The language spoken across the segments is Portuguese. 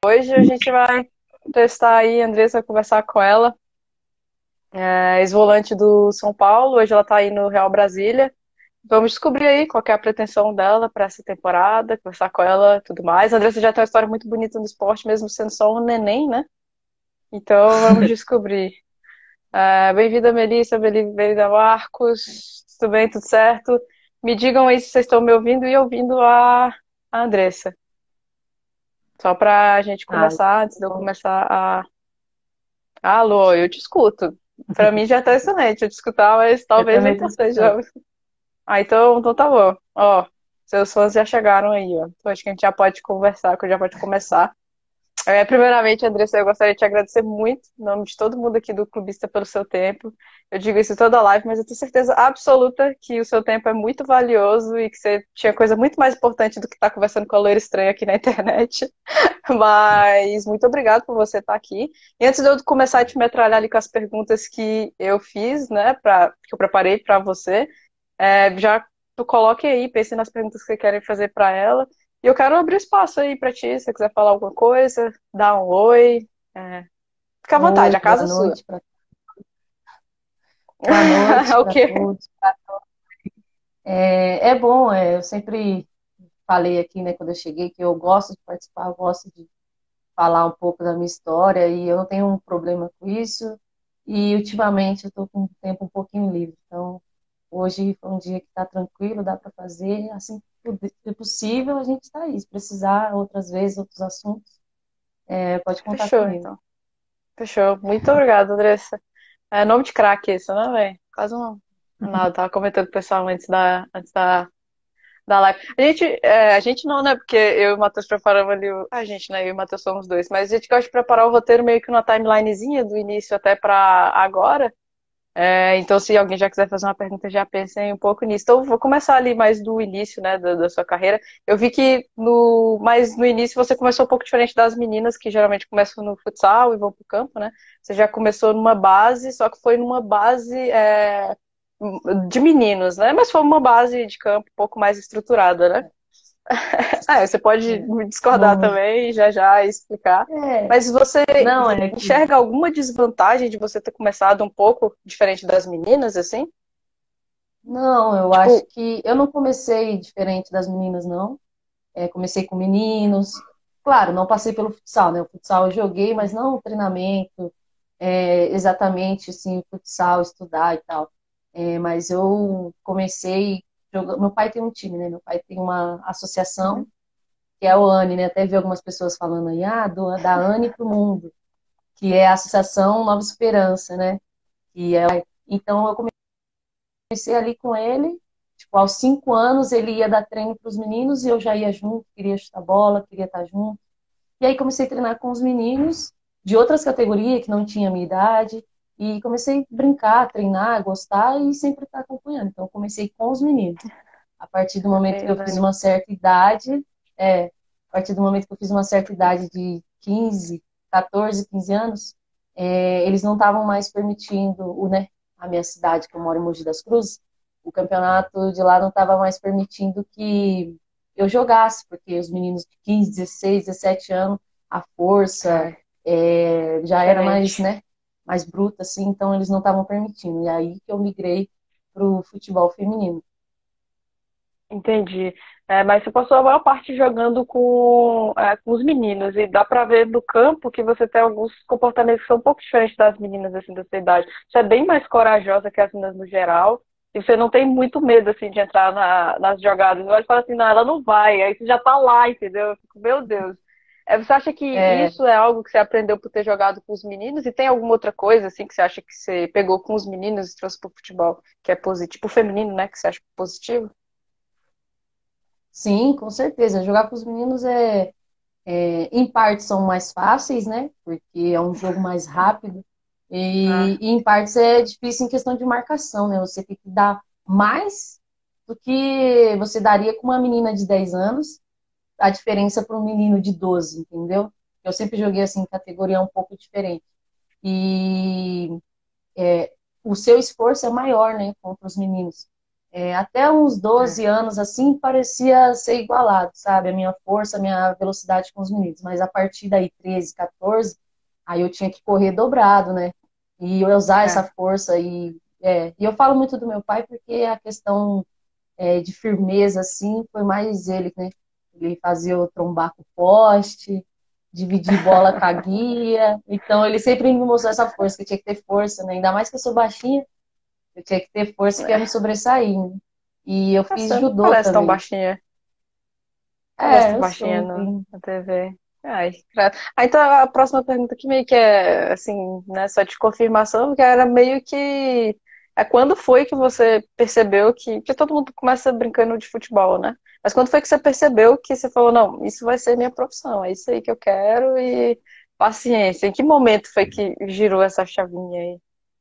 Hoje a gente vai testar aí, a Andressa vai conversar com ela, ex-volante do São Paulo, hoje ela tá aí no Real Brasília. Vamos descobrir aí qual que é a pretensão dela para essa temporada, conversar com ela e tudo mais. A Andressa já tem uma história muito bonita no esporte, mesmo sendo só um neném, né? Então vamos descobrir. Bem-vinda, Melissa, bem-vinda, Marcos. Tudo bem, tudo certo? Me digam aí se vocês estão me ouvindo e ouvindo a Andressa. Só para a gente Ah, começar, antes de eu começar a alô, eu te escuto. Pra mim já tá excelente eu te escutar, mas eu talvez nem também tô você escutando. já. Então tá bom. Ó, seus fãs já chegaram aí, ó. Então acho que a gente já pode conversar, que já pode começar. Primeiramente, Andressa, eu gostaria de te agradecer muito, em nome de todo mundo aqui do Clubista, pelo seu tempo. Eu digo isso toda live, mas eu tenho certeza absoluta que o seu tempo é muito valioso e que você tinha coisa muito mais importante do que estar conversando com a loira estranha aqui na internet. Mas muito obrigado por você estar aqui. E antes de eu começar a te metralhar ali com as perguntas que eu fiz, né, que eu preparei para você, já tu coloque aí, pense nas perguntas que você quer fazer para ela. E eu quero abrir espaço aí para ti, se você quiser falar alguma coisa, dar um oi. é, Fica à vontade, Oi, a casa é sua. boa noite O para quê? todos. É bom, eu sempre falei aqui, né, quando eu cheguei, que eu gosto de participar, eu gosto de falar um pouco da minha história e eu não tenho um problema com isso. E ultimamente eu estou com o tempo um pouquinho livre, então hoje foi um dia que está tranquilo, dá para fazer, assim que possível a gente está aí. Se precisar outras vezes, outros assuntos, pode contar Fechou, comigo. então. Fechou. Muito obrigada, Andressa. É nome de craque isso, né, velho? Quase um. Não, eu tava comentando com o pessoal antes da live. A gente não, né? Porque eu e o Matheus preparamos ali. A gente, né? Eu e o Matheus somos dois. Mas a gente gosta de preparar o roteiro meio que numa timelinezinha do início até pra agora. Então, se alguém já quiser fazer uma pergunta, já pensem um pouco nisso. Então, vou começar ali mais do início, né, da sua carreira. Eu vi que mais no início você começou um pouco diferente das meninas, que geralmente começam no futsal e vão pro campo, né? Você já começou numa base, só que foi numa base de meninos, né? Mas foi uma base de campo um pouco mais estruturada, né? Você pode É. me discordar Bom, também, já explicar. é, Mas você não, é que enxerga alguma desvantagem de você ter começado um pouco diferente das meninas, assim? Não, eu acho Tipo, que eu não comecei diferente das meninas, não. Comecei com meninos. Claro, não passei pelo futsal, né? O futsal eu joguei, mas não o treinamento, exatamente assim, futsal, estudar e tal. Mas eu comecei jogando. Meu pai tem um time, né? Meu pai tem uma associação, uhum, que é o ANI, né? Até vi algumas pessoas falando aí, da ANI para o mundo, que é a Associação Nova Esperança, né? Então eu comecei ali com ele. Tipo, aos 5 anos ele ia dar treino para os meninos e eu já ia junto, queria chutar bola, queria estar junto. E aí comecei a treinar com os meninos de outras categorias que não tinha a minha idade. E comecei a brincar, treinar, gostar e sempre estar acompanhando. Então comecei com os meninos. A partir do momento que eu fiz bem, uma certa idade, a partir do momento que eu fiz uma certa idade de 15, 14, 15 anos, eles não estavam mais permitindo, né, a minha cidade, que eu moro em Mogi das Cruzes, o campeonato de lá não estava mais permitindo que eu jogasse, porque os meninos de 15, 16, 17 anos, a força é, já era mais, diferente. né, mais bruta, assim, então eles não estavam permitindo. E aí que eu migrei para o futebol feminino. Entendi. Mas você passou a maior parte jogando com os meninos, e dá pra ver no campo que você tem alguns comportamentos que são um pouco diferentes das meninas assim da sua idade. Você é bem mais corajosa que as meninas no geral, e você não tem muito medo assim de entrar nas jogadas. Eu falo assim, não, ela não vai, aí você já tá lá, entendeu? Eu fico, meu Deus. Você acha que É, isso é algo que você aprendeu por ter jogado com os meninos? E tem alguma outra coisa assim que você acha que você pegou com os meninos e trouxe pro futebol que é positivo, tipo feminino, né? Que você acha positivo? sim, com certeza. Jogar com os meninos em partes são mais fáceis, né? Porque é um jogo mais rápido. E em partes é difícil em questão de marcação, né? Você tem que dar mais do que você daria com uma menina de 10 anos, a diferença para um menino de 12, entendeu? Eu sempre joguei assim, em categoria um pouco diferente. E o seu esforço é maior, né, contra os meninos. Até uns É. 12 anos, assim, parecia ser igualado, sabe? A minha força, a minha velocidade com os meninos. Mas a partir daí, 13, 14, aí eu tinha que correr dobrado, né? E eu usar essa É. força. E eu falo muito do meu pai porque a questão de firmeza, assim, foi mais ele, né? Ele fazia eu trombar com o poste, dividir bola com a guia. Então, ele sempre me mostrou essa força, que eu tinha que ter força, né? Ainda mais que eu sou baixinha, eu tinha que ter força que ia me É. sobressair, né? E eu fiz Você não judô parece tão também. baixinha. Parece tão Eu baixinha sou bem. na TV. Ai, então a próxima pergunta aqui meio que é, assim, né, só de confirmação, que era meio que quando foi que você percebeu que todo mundo começa brincando de futebol, né? Mas quando foi que você percebeu que você falou, não, isso vai ser minha profissão, é isso aí que eu quero e paciência. Em que momento foi que girou essa chavinha aí?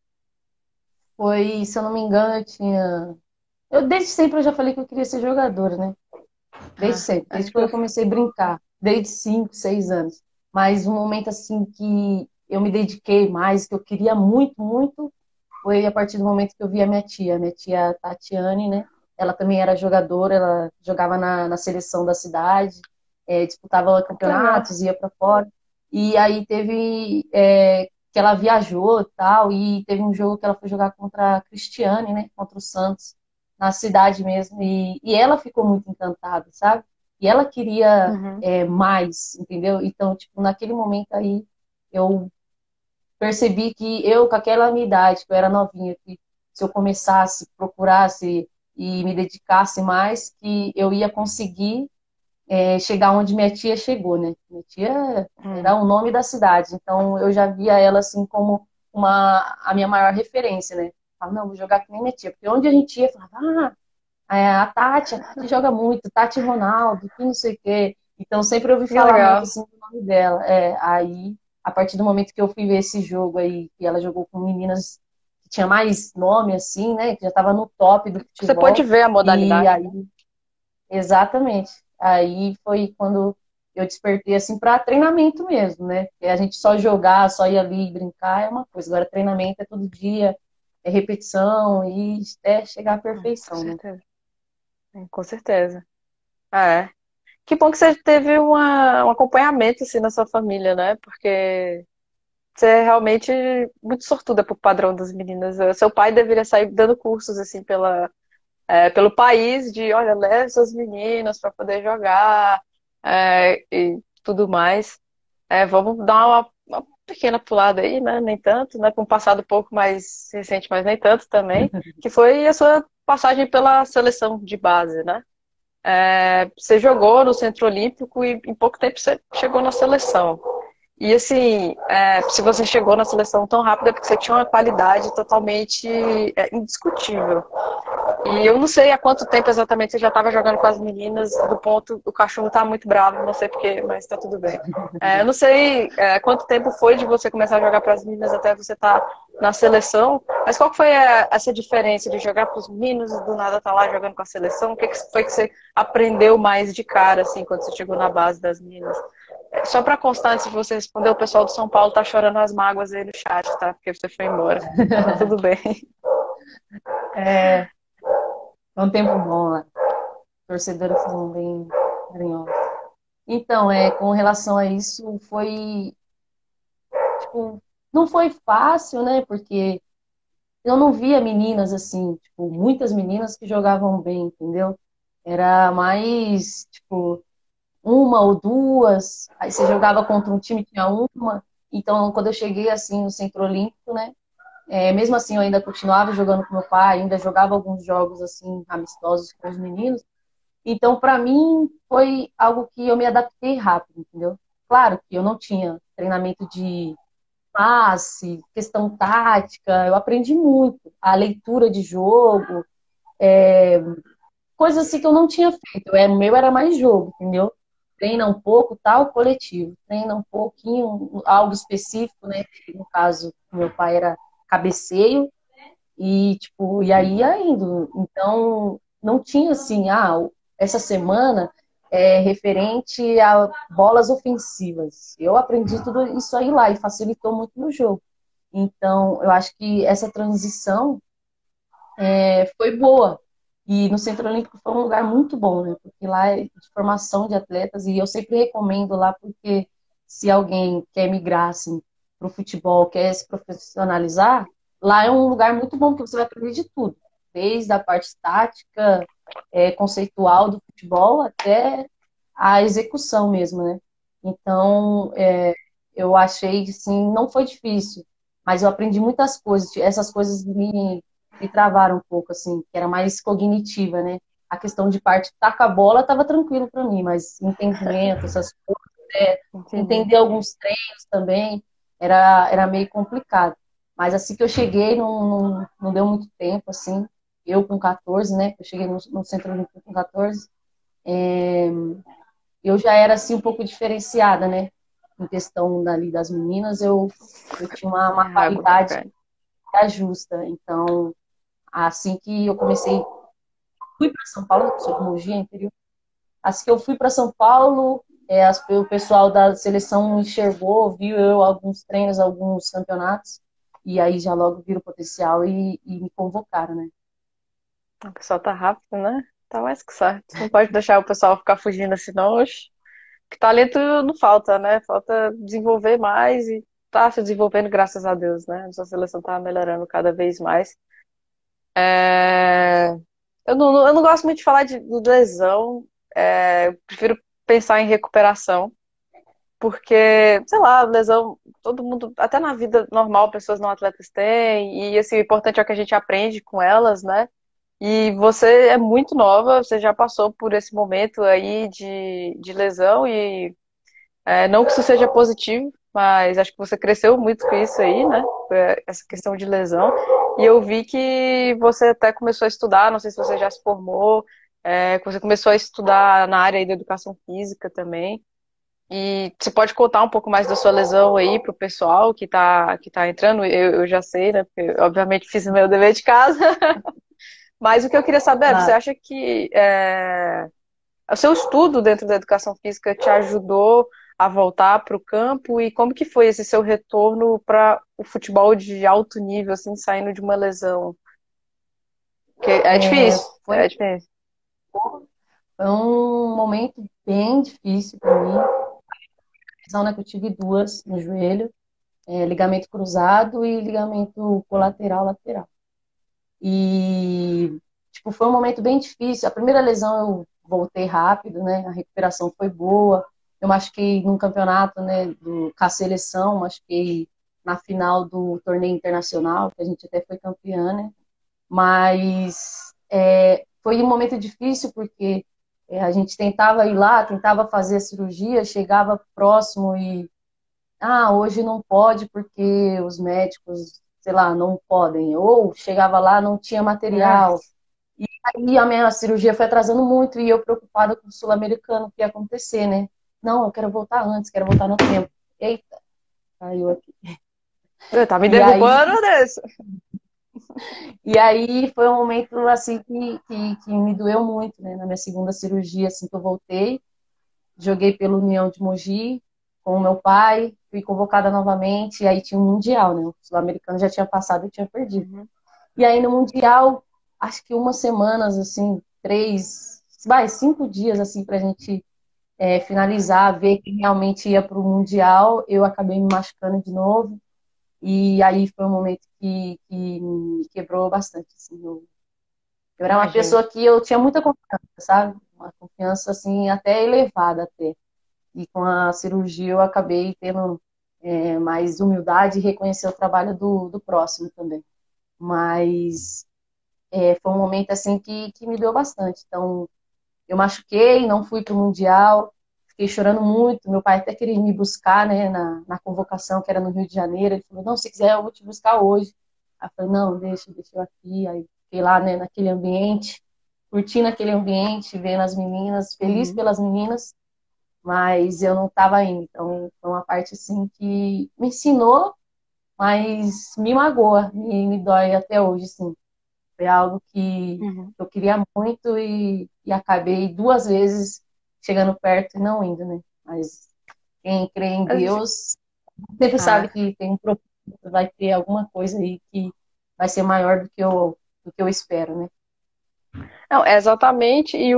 Foi, se eu não me engano, eu tinha. Desde sempre eu já falei que eu queria ser jogadora, né? Desde Ah, sempre, desde acho quando que eu comecei a brincar, desde 5, 6 anos. Mas um momento assim que eu me dediquei mais, que eu queria muito, muito, foi a partir do momento que eu vi a minha tia Tatiane, né? Ela também era jogadora, ela jogava na seleção da cidade, disputava que legal. campeonatos, ia para fora. E aí teve que ela viajou e tal, e teve um jogo que ela foi jogar contra a Cristiane, né? Contra o Santos, na cidade mesmo. E ela ficou muito encantada, sabe? E ela queria Uhum. mais, entendeu? Então, tipo, naquele momento aí, eu percebi que eu, com aquela minha idade, que eu era novinha, que se eu começasse, procurasse e me dedicasse mais, que eu ia conseguir chegar onde minha tia chegou, né? Minha tia era Hum. o nome da cidade, então eu já via ela assim como a minha maior referência, né? Falava, não, vou jogar que nem minha tia, porque onde a gente ia, falava, a Tati joga muito, Tati Ronaldo, que não sei o quê. Então sempre ouvi Que falar muito legal. assim do nome dela. Aí, a partir do momento que eu fui ver esse jogo aí, que ela jogou com meninas que tinha mais nome, assim, né? Que já estava no top do Você pode futebol. ver a E modalidade, aí, né? exatamente. Aí foi quando eu despertei assim para treinamento mesmo, né? Porque a gente só jogar, só ir ali e brincar é uma coisa. Agora treinamento é todo dia, é repetição e até chegar à Com perfeição, né? certeza. Com certeza. É. Que bom que você teve um acompanhamento assim na sua família, né? Porque você é realmente muito sortuda pro padrão das meninas. Seu pai deveria sair dando cursos assim pelo país de, olha, leve suas meninas para poder jogar e tudo mais. Vamos dar uma pequena pulada aí, né? Nem tanto, né? Com um passado um pouco mais recente, mas nem tanto também, que foi a sua passagem pela seleção de base, né? Você jogou no Centro Olímpico e em pouco tempo você chegou na seleção. E assim, se você chegou na seleção tão rápido é porque você tinha uma qualidade totalmente indiscutível. E eu não sei há quanto tempo exatamente você já estava jogando com as meninas, do ponto, o cachorro tá muito bravo, não sei porquê, mas tá tudo bem. Eu não sei quanto tempo foi de você começar a jogar para as meninas até você estar na seleção, mas qual que foi essa diferença de jogar para os meninos e do nada estar lá jogando com a seleção? O que foi que você aprendeu mais de cara, assim, quando você chegou na base das meninas? Só para constar, antes de você responder, o pessoal do São Paulo tá chorando as mágoas aí no chat, tá? Porque você foi embora. Mas tá tudo bem. É, foi um tempo bom lá. Torcedores são bem carinhosos. Então, com relação a isso, tipo, não foi fácil, né? Porque eu não via meninas assim, tipo, muitas meninas que jogavam bem, entendeu? Era mais, tipo, uma ou duas, aí você jogava contra um time, tinha uma. Então, quando eu cheguei assim no Centro Olímpico, né? Mesmo assim, eu ainda continuava jogando com meu pai, ainda jogava alguns jogos assim amistosos com os meninos. Então, para mim, foi algo que eu me adaptei rápido, entendeu? Claro que eu não tinha treinamento de passe, questão tática, eu aprendi muito. A leitura de jogo, coisas assim que eu não tinha feito. O meu era mais jogo, entendeu? Treina um pouco, tal, coletivo. Treina um pouquinho, algo específico, né? No caso, meu pai era cabeceio, e, tipo, e aí ia indo. Então, não tinha assim, essa semana é referente a bolas ofensivas. Eu aprendi tudo isso aí lá e facilitou muito no jogo. Então, eu acho que essa transição foi boa. E no Centro Olímpico foi um lugar muito bom, né? Porque lá é de formação de atletas e eu sempre recomendo lá porque se alguém quer migrar assim para o futebol, quer se profissionalizar, lá é um lugar muito bom porque você vai aprender de tudo, desde a parte tática, conceitual do futebol até a execução mesmo, né? Então, eu achei, assim, não foi difícil, mas eu aprendi muitas coisas. Essas coisas me travaram um pouco, assim, que era mais cognitiva, né? A questão de parte taca a bola estava tranquilo para mim, mas entendimento, essas coisas, Entendi. entender alguns treinos também, era meio complicado. Mas assim que eu cheguei, não deu muito tempo, assim, eu com 14, né? Eu cheguei no Centro Olímpico com 14, eu já era assim um pouco diferenciada, né? Em questão dali das meninas, eu tinha uma Ah, boto qualidade fé. justa. Então, assim que eu comecei, fui para São Paulo, eu sou de Mogi, interior. Assim que eu fui para São Paulo, o pessoal da seleção me enxergou, viu eu alguns treinos, alguns campeonatos, e aí já logo viram o potencial e me convocaram, né? O pessoal tá rápido, né? Tá mais que certo. Não pode deixar o pessoal ficar fugindo assim, não. Oxe. Que talento não falta, né? Falta desenvolver mais e tá se desenvolvendo, graças a Deus, né? Nossa seleção tá melhorando cada vez mais. É, eu não gosto muito de falar de lesão. Eu prefiro pensar em recuperação, porque, sei lá, lesão, todo mundo, até na vida normal, pessoas não atletas têm, e assim, o importante é o que a gente aprende com elas, né? E você é muito nova, você já passou por esse momento aí de lesão, e não que isso seja positivo, mas acho que você cresceu muito com isso aí, né? Essa questão de lesão. E eu vi que você até começou a estudar, não sei se você já se formou, que você começou a estudar na área aí da educação física também. E você pode contar um pouco mais da sua lesão aí pro pessoal que tá entrando? Eu já sei, né? Porque eu, obviamente fiz o meu dever de casa. Mas o que eu queria saber é, você Claro. acha que o seu estudo dentro da educação física te ajudou a voltar para o campo e como que foi esse seu retorno para o futebol de alto nível, assim, saindo de uma lesão? Porque é difícil, Foi, é difícil. foi um momento bem difícil para mim. Lesão, né, que eu tive duas no joelho, ligamento cruzado e ligamento colateral lateral. E, tipo, foi um momento bem difícil. A primeira lesão eu voltei rápido, né? A recuperação foi boa. Eu machuquei num campeonato, né, com a seleção, machuquei na final do torneio internacional, que a gente até foi campeã, né? Mas foi um momento difícil porque a gente tentava ir lá, tentava fazer a cirurgia, chegava próximo e hoje não pode porque os médicos, sei lá, não podem. Ou chegava lá, não tinha É, material. E aí a minha cirurgia foi atrasando muito e eu preocupada com o sul-americano, o que ia acontecer, né? Não, eu quero voltar antes, quero voltar no tempo. Eita, caiu aqui. tá me E aí, derrubando desse. e aí foi um momento assim que me doeu muito, né? Na minha segunda cirurgia, assim que eu voltei, joguei pelo União de Mogi com o meu pai, fui convocada novamente, e aí tinha um Mundial, né? O Sul-Americano já tinha passado e tinha perdido. Uhum. E aí no Mundial, acho que umas semanas, assim, 5 dias, assim, pra gente finalizar, ver quem realmente ia pro Mundial, eu acabei me machucando de novo. E aí foi um momento que me quebrou bastante, assim. Eu era uma Imagino. pessoa que eu tinha muita confiança, sabe? Uma confiança, assim, até elevada até. E com a cirurgia eu acabei tendo mais humildade e reconhecer o trabalho do próximo também. Mas foi um momento assim que me doeu bastante. Então, eu machuquei, não fui para o Mundial, fiquei chorando muito. Meu pai até queria me buscar, né, na convocação, que era no Rio de Janeiro. Ele falou: não, se quiser, eu vou te buscar hoje. Aí eu falei: não, deixa eu aqui. Aí fiquei lá, né, naquele ambiente, curtindo aquele ambiente, vendo as meninas, feliz Uhum. pelas meninas, mas eu não estava indo. Então, foi uma parte assim que me ensinou, mas me magoa, me dói até hoje, assim. Foi algo que Uhum. eu queria muito e acabei duas vezes chegando perto e não indo, né? Mas quem crê em Mas, Deus sempre sabe ah, que tem um propósito, vai ter alguma coisa aí que vai ser maior do que eu espero, né? Não, é exatamente, e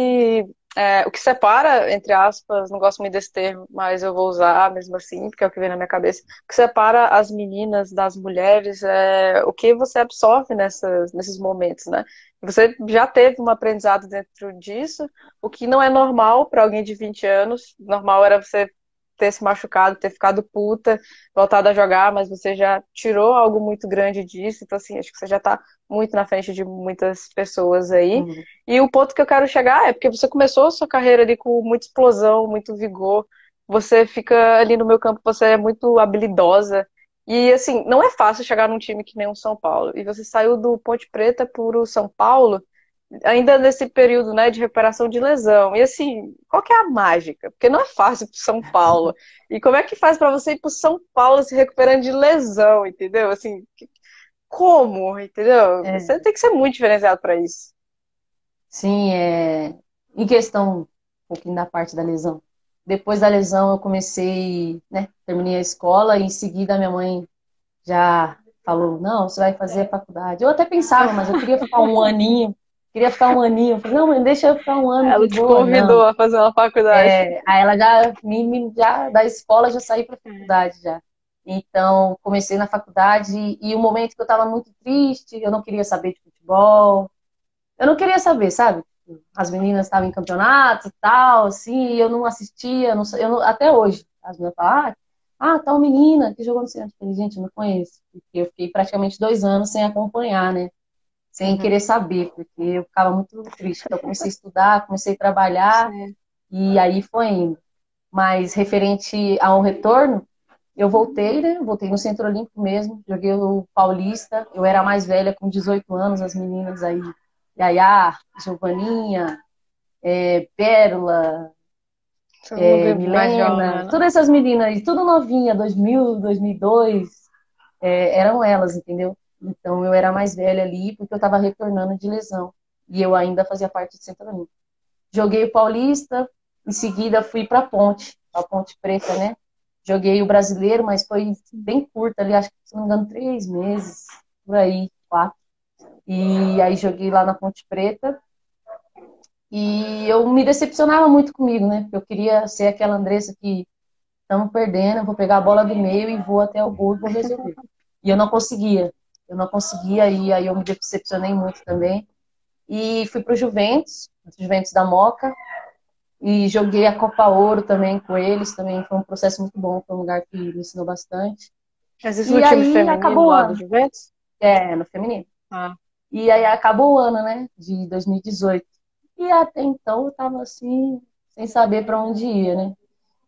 o que separa, entre aspas, não gosto muito desse termo, mas eu vou usar mesmo assim, porque é o que vem na minha cabeça, o que separa as meninas das mulheres é o que você absorve nesses momentos, né? Você já teve um aprendizado dentro disso, o que não é normal para alguém de 20 anos, normal era você ter se machucado, ter ficado puta, voltado a jogar, mas você já tirou algo muito grande disso, então assim, acho que você já tá muito na frente de muitas pessoas aí. Uhum. E o ponto que eu quero chegar é porque você começou a sua carreira ali com muita explosão, muito vigor. Você fica ali no meu campo, você é muito habilidosa. E assim, não é fácil chegar num time que nem o São Paulo. E você saiu do Ponte Preta para o São Paulo, ainda nesse período, né, de recuperação de lesão. E assim, qual que é a mágica? Porque não é fácil para São Paulo. E como é que faz para você ir para São Paulo se recuperando de lesão, entendeu? Assim, como, entendeu? É, Você tem que ser muito diferenciado para isso. sim, em questão um pouquinho da parte da lesão. Depois da lesão eu comecei, né, terminei a escola e em seguida minha mãe já falou, não, você vai fazer a faculdade. Eu até pensava, mas eu queria ficar um aninho, queria ficar um aninho. Eu falei, não, mãe, deixa eu ficar um ano de Ela te boa. convidou Não. a fazer uma faculdade. Aí ela já, já da escola já saí para a faculdade já. Então, comecei na faculdade e o momento que eu estava muito triste, eu não queria saber de futebol, eu não queria saber, sabe? As meninas estavam em campeonato e tal, assim, e eu não assistia, até hoje. As meninas falam, tal menina que jogou no centro. Eu falei, gente, eu não conheço, porque eu fiquei praticamente 2 anos sem acompanhar, né? Sem Uhum. querer saber, porque eu ficava muito triste. Então, eu comecei a estudar, comecei a trabalhar, Sim. e aí foi indo. Mas referente ao retorno, eu voltei, né? Voltei no Centro Olímpico mesmo, joguei o Paulista. Eu era a mais velha, com 18 anos, as meninas aí, Yaya, Giovaninha, Pérola, Todo mundo mais Milena, jovem, né? todas essas meninas aí, tudo novinha, 2000, 2002, eram elas, entendeu? Então eu era a mais velha ali, porque eu estava retornando de lesão. E eu ainda fazia parte do Centro Olímpico. Joguei o Paulista, em seguida fui para a Ponte Preta, né? Joguei o Brasileiro, mas foi bem curto ali, acho que, se não me engano, 3 meses, por aí, 4. E aí joguei lá na Ponte Preta. E eu me decepcionava muito comigo, né? Porque eu queria ser aquela Andressa que estamos perdendo, eu vou pegar a bola do meio e vou até o gol e vou resolver. E eu não conseguia. Eu não conseguia, e aí eu me decepcionei muito também. E fui para o Juventus da Moca, e joguei a Copa Ouro também com eles, também foi um processo muito bom, foi um lugar que me ensinou bastante. Existe no E time aí feminino acabou o lá do ano, Juventus? no feminino. Ah, E aí acabou o ano, né, de 2018. E até então eu tava assim, sem saber para onde ia, né?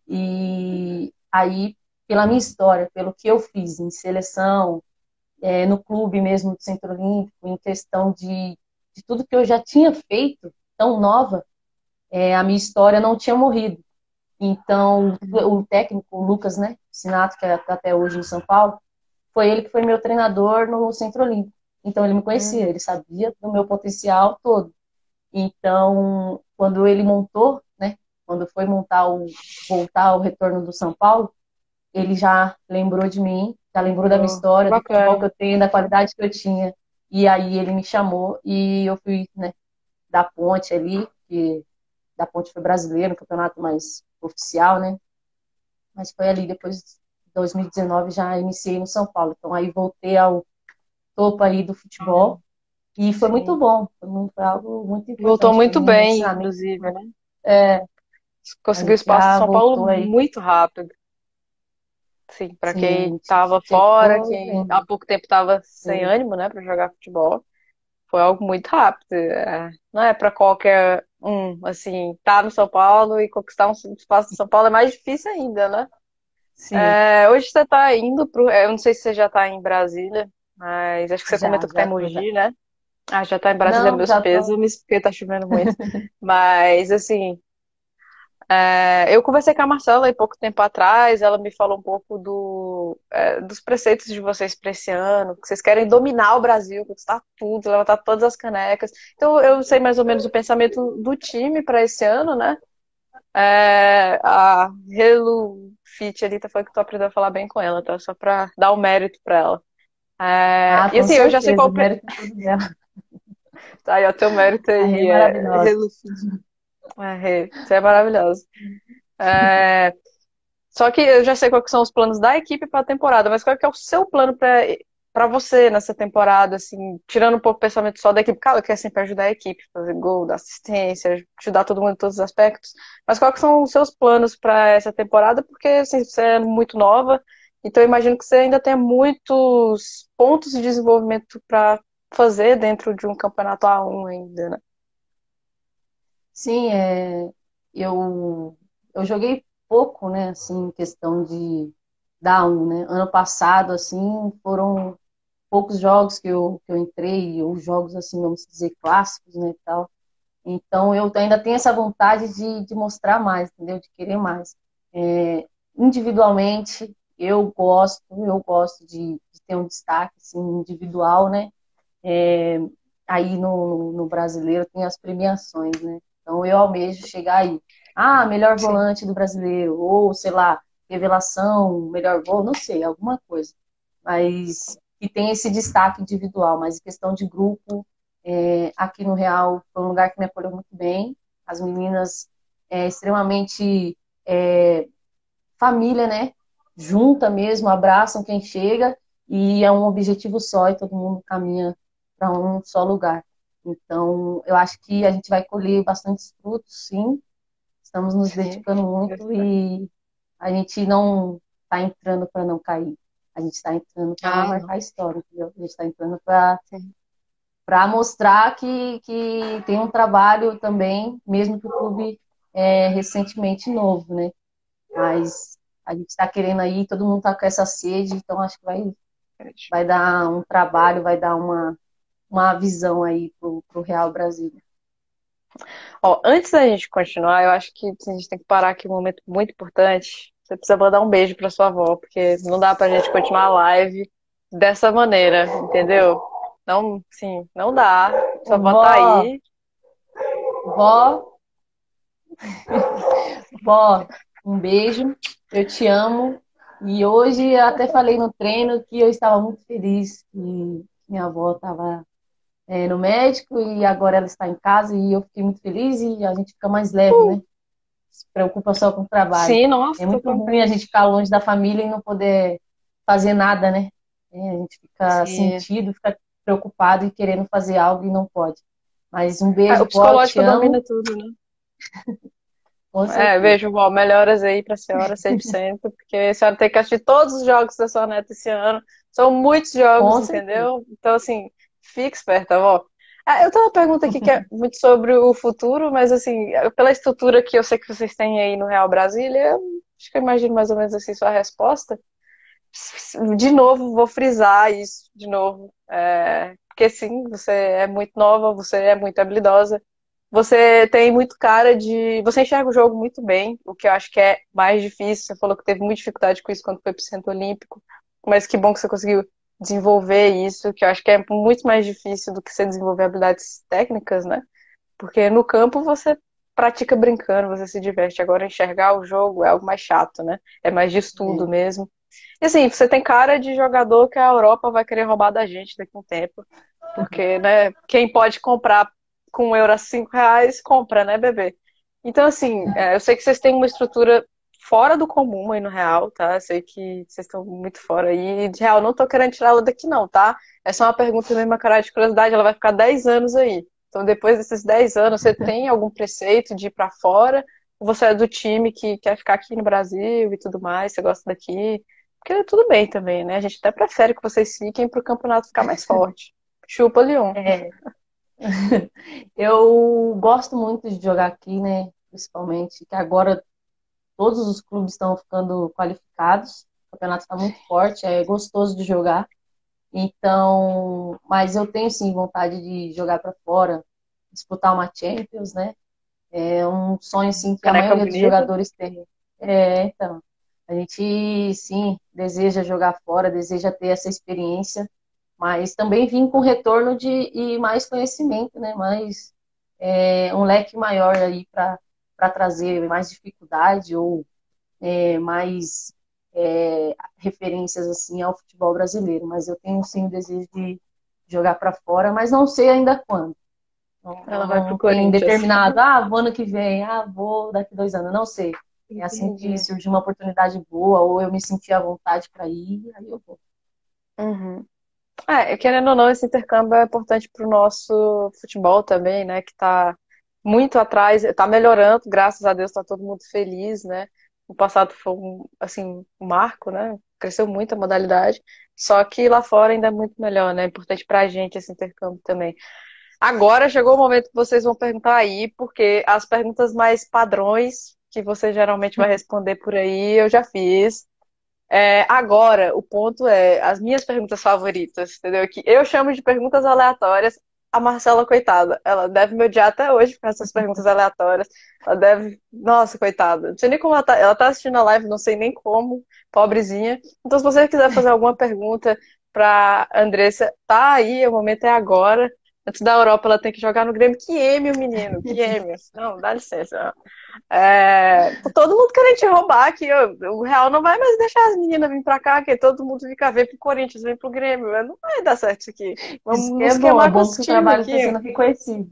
E aí, pela minha história, pelo que eu fiz em seleção, no clube mesmo do Centro Olímpico, em questão de tudo que eu já tinha feito, tão nova, a minha história não tinha morrido. Então, uhum. o técnico, o Lucas, né, Sinato, que está até hoje em São Paulo, foi ele que foi meu treinador no Centro Olímpico. Então, ele me conhecia, Uhum. ele sabia do meu potencial todo. Então, quando ele montou, né, quando foi voltar ao retorno do São Paulo, ele já lembrou de mim, já lembrou da minha Oh, história, do futebol que bacana. eu tenho, da qualidade que eu tinha. E aí ele me chamou e eu fui, né, da Ponte ali, que da Ponte foi brasileiro, um campeonato mais oficial, né? Mas foi ali depois de 2019 já iniciei no São Paulo. Então aí voltei ao topo aí do futebol e foi muito Sim. bom, foi algo muito Voltou importante para muito mim, um bem, ensinamento. inclusive, né? É, a Conseguiu gente espaço em já São Paulo voltou aí. muito rápido. Sim, para Sim, a quem gente estava fora, chegou quem há bem. pouco tempo estava sem Sim, ânimo, né, para jogar futebol, foi algo muito rápido. Não é para qualquer um, assim, tá no São Paulo e conquistar um espaço no São Paulo é mais difícil ainda, né? sim, Hoje você está indo eu não sei se você já está em Brasília, mas acho que você comentou que está em já tô já. Mogi, né? Ah, já está em Brasília, Não, meus já tô. pêsames, porque tá chovendo muito. Mas, assim, eu conversei com a Marcela há pouco tempo atrás, ela me falou um pouco dos preceitos de vocês para esse ano, que vocês querem dominar o Brasil, conquistar tudo, levantar todas as canecas. Então, eu sei mais ou menos o pensamento do time para esse ano, né? A Helu Fit ali tá falando que tu aprendeu a falar bem com ela, tá? Só para dar o mérito para ela. Ah, E com assim, eu já sei certeza, qual. o mérito é todo dela. Tá aí, ó, teu mérito A Rê é aí é maravilhosa. relucido. É, você é maravilhoso. É, só que eu já sei quais que são os planos da equipe para a temporada, mas qual que é o seu plano para você nessa temporada, assim, tirando um pouco o pensamento só da equipe, claro que é sempre ajudar a equipe, fazer gol, dar assistência, ajudar todo mundo em todos os aspectos, mas quais que são os seus planos para essa temporada? Porque assim, você é muito nova, então eu imagino que você ainda tem muitos pontos de desenvolvimento para fazer dentro de um campeonato A1 ainda, né? Sim, eu joguei pouco, né, assim, em questão de da um, né? Ano passado, assim, foram poucos jogos que eu entrei, ou jogos, assim, vamos dizer, clássicos, né, e tal. Então, eu ainda tenho essa vontade de mostrar mais, entendeu? De querer mais. Individualmente, eu gosto de ter um destaque, assim, individual, né? É, aí no brasileiro tem as premiações, né? Então eu almejo chegar aí. Ah, melhor Sim. volante do brasileiro, ou sei lá, revelação, melhor gol, não sei, alguma coisa. Mas que tem esse destaque individual, mas em questão de grupo, aqui no Real foi um lugar que me acolheu muito bem. As meninas extremamente é, família, né? Junta mesmo, abraçam quem chega e é um objetivo só e todo mundo caminha para um só lugar. Então, eu acho que a gente vai colher bastante frutos, sim. Estamos nos Sim. dedicando muito e a gente não está entrando para não cair. A gente está entrando para Ah, não. marcar história, entendeu? A gente está entrando para Sim. mostrar que tem um trabalho também, mesmo que o clube é recentemente novo, né? Mas a gente está querendo aí, todo mundo está com essa sede, então acho que vai dar um trabalho, vai dar uma visão aí pro Real Brasil. Ó, antes da gente continuar, eu acho que a gente tem que parar aqui um momento muito importante. Você precisa mandar um beijo pra sua avó, porque não dá pra gente continuar a live dessa maneira, entendeu? Não, sim, não dá. Sua avó tá Vó, aí. vó, vó, um beijo, eu te amo. E hoje eu até falei no treino que eu estava muito feliz que minha avó estava no médico e agora ela está em casa e eu fiquei muito feliz e a gente fica mais leve, né? Se preocupa só com o trabalho. Sim, nossa, É tô muito ruim a contente. gente ficar longe da família e não poder fazer nada, né? A gente fica Sim. sentido, fica preocupado e querendo fazer algo e não pode. Mas um Ah, o beijo, vó, te psicológico domina amo, tudo, né? com É, certeza. vejo, vó, melhoras aí pra senhora 100%, porque a senhora tem que assistir todos os jogos da sua neta esse ano. São muitos jogos, Com certeza. entendeu? Então, assim, fique esperta, vó. Ah, eu tenho uma pergunta aqui que é muito sobre o futuro, mas, assim, pela estrutura que eu sei que vocês têm aí no Real Brasília, acho que eu imagino mais ou menos assim sua resposta. De novo, vou frisar isso de novo. Porque, sim, você é muito nova, você é muito habilidosa. Você tem muito cara de. Você enxerga o jogo muito bem, o que eu acho que é mais difícil. Você falou que teve muita dificuldade com isso quando foi pro Centro Olímpico, mas que bom que você conseguiu desenvolver isso, que eu acho que é muito mais difícil do que você desenvolver habilidades técnicas, né? Porque no campo você pratica brincando, você se diverte. Agora enxergar o jogo é algo mais chato, né? É mais de estudo É. mesmo. E assim, você tem cara de jogador que a Europa vai querer roubar da gente daqui a um tempo. Porque, né, quem pode comprar com um euro a 5 reais, compra, né, bebê? Então, assim, eu sei que vocês têm uma estrutura fora do comum aí no Real, tá? Eu sei que vocês estão muito fora aí. E de Real, não tô querendo tirá-la daqui, não, tá? É só uma pergunta mesmo, uma cara de curiosidade. Ela vai ficar 10 anos aí. Então, depois desses 10 anos, você tem algum preceito de ir pra fora? Ou você é do time que quer ficar aqui no Brasil e tudo mais? Você gosta daqui? Porque tudo bem também, né? A gente até prefere que vocês fiquem para o campeonato ficar mais forte. Chupa, Lyon. É, eu gosto muito de jogar aqui, né? Principalmente que agora todos os clubes estão ficando qualificados, o campeonato está muito forte, é gostoso de jogar. Então, mas eu tenho sim vontade de jogar para fora, disputar uma Champions, né? É um sonho assim que a Caneca maioria dos bonita. jogadores tem. Então, a gente sim deseja jogar fora, deseja ter essa experiência, mas também vim com retorno e mais conhecimento, né? Mais um leque maior aí para trazer mais dificuldade ou mais referências assim ao futebol brasileiro. Mas eu tenho sim o desejo de jogar para fora, mas não sei ainda quando. Eu Ela vai pro não tenho Corinthians. determinado, vou ano que vem, vou daqui 2 anos, não sei. É assim que Entendi. surgir uma oportunidade boa, ou eu me sentir à vontade para ir, aí eu vou. Uhum. Querendo ou não, esse intercâmbio é importante para o nosso futebol também, né? Que está muito atrás, está melhorando, graças a Deus, está todo mundo feliz, né? O passado foi assim, um marco, né? Cresceu muito a modalidade, só que lá fora ainda é muito melhor, né? É importante para a gente esse intercâmbio também. Agora chegou o momento que vocês vão perguntar aí, porque as perguntas mais padrões que você geralmente vai responder por aí, eu já fiz. Agora, o ponto é as minhas perguntas favoritas, entendeu? Que eu chamo de perguntas aleatórias. A Marcela, coitada, ela deve me odiar até hoje com essas perguntas aleatórias. Ela deve. Nossa, coitada. Não sei nem como ela tá. Ela tá assistindo a live, não sei nem como, pobrezinha. Então, se você quiser fazer alguma pergunta pra Andressa, tá aí, o momento é agora. Antes da Europa, ela tem que jogar no Grêmio. Que M, o menino, que M. Não, dá licença. Tá todo mundo querendo te roubar aqui. O Real não vai mais deixar as meninas vir pra cá, que todo mundo fica vem pro Corinthians, vem pro Grêmio. Não vai dar certo isso aqui. Isso Vamos que nos é queimar com bom esse que o time trabalho está aqui. sendo reconhecido.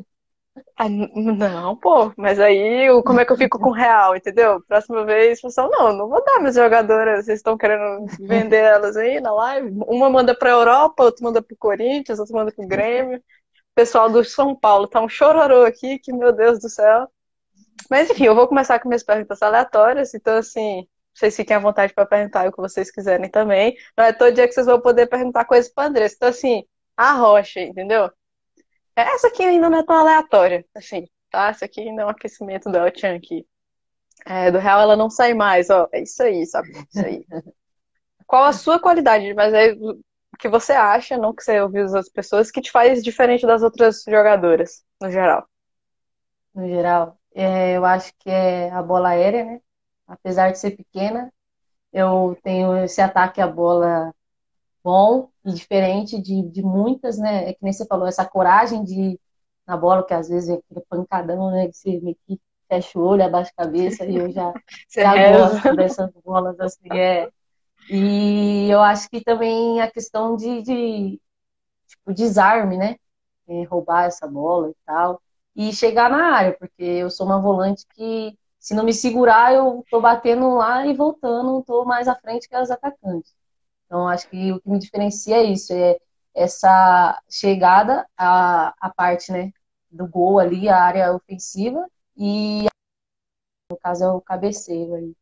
Não, pô, mas aí como é que eu fico com o Real, entendeu? Próxima vez, pessoal, não vou dar minhas jogadoras, vocês estão querendo vender elas aí na live? Uma manda pra Europa, outra manda pro Corinthians, outra manda pro Grêmio. O pessoal do São Paulo tá um chororô aqui, que meu Deus do céu. Mas enfim, eu vou começar com minhas perguntas aleatórias, então assim, vocês fiquem à vontade para perguntar o que vocês quiserem também. Não é todo dia que vocês vão poder perguntar coisas para Andressa. Então assim, a rocha, entendeu? Essa aqui ainda não é tão aleatória, assim, tá? Essa aqui ainda é um aquecimento da El-chan aqui. Do real ela não sai mais, ó. É isso aí, sabe? Isso aí. Qual a sua qualidade? Mas é o que você acha, não que você ouviu das outras pessoas, que te faz diferente das outras jogadoras, no geral. No geral. Eu acho que é a bola aérea, né? Apesar de ser pequena, eu tenho esse ataque à bola bom e diferente de muitas, né? É que nem você falou, essa coragem de ir na bola, que às vezes é aquele pancadão, né? Que você meio que fecha o olho, abaixa a cabeça, e eu já, Você já reza. gosto dessas bolas assim, E eu acho que também a questão de tipo, desarme, né? Roubar essa bola e tal. E chegar na área, porque eu sou uma volante que, se não me segurar, eu tô batendo lá e voltando, tô mais à frente que as atacantes. Então, acho que o que me diferencia é isso, é essa chegada à parte, né, do gol ali, a área ofensiva, e no caso é o cabeceio aí.